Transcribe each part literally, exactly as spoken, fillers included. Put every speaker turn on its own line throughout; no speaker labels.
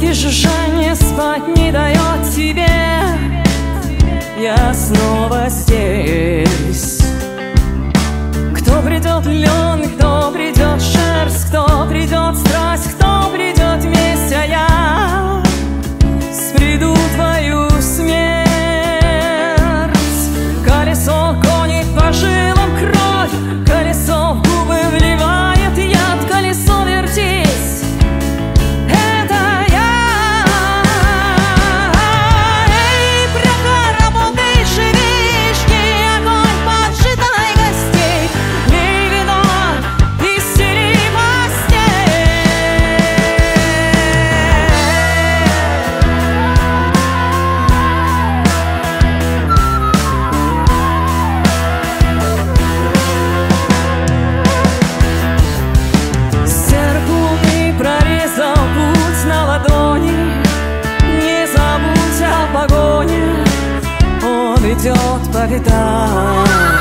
И жужжание спать не дает тебе. Я снова здесь. Кто придет лен, кто придет шерсть, кто придет страсть, кто придет месть, а я спреду твою смерть. Колесо гонит по жилам кровь, колесо в губы вливает яд, колесо вертись. Это я. Эй, брака, работай, живи, жги огонь поджиданной гостей, лей вино и стели идет по пятам.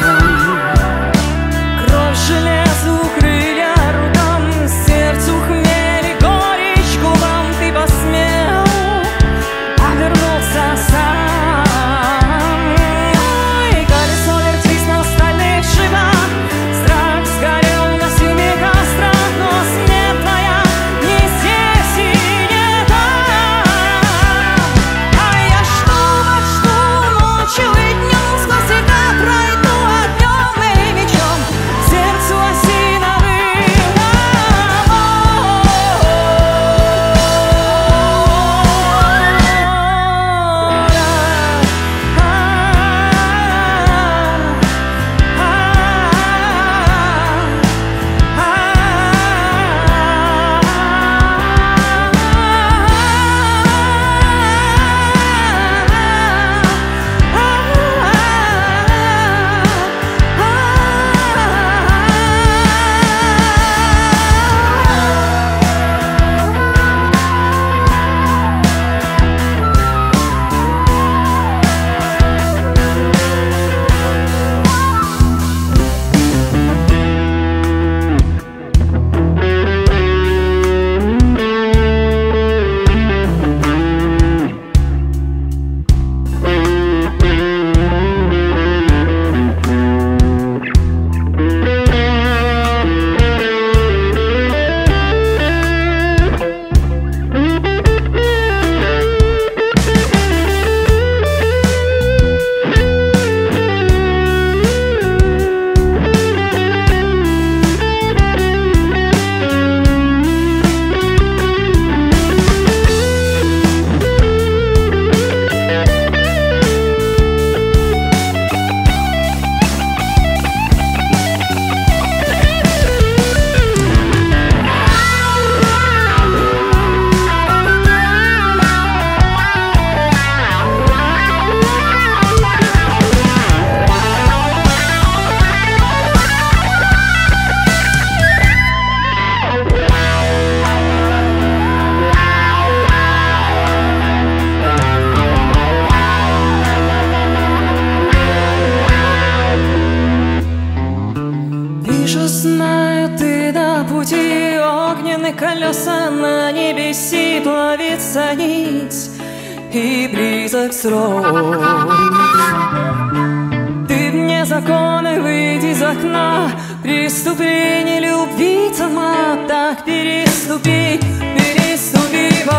Кровь железу, крылья рукам, сердцу хмель и горечь губам. Ты посмел обернуться сам. Ой, колесо вертись на стальных шипах, страх сгорел на семи кострах, но смерть твоя не здесь и не там. А я жду, жду ночью и днем, сквозь века пройду огнем и мечом, сердцу осиновым домом. Знаю, ты на пути, огненные колеса на небеси, плавится нить и близок срок. Ты вне закона, выйди из окна, преступление любви сама, так переступи, переступи.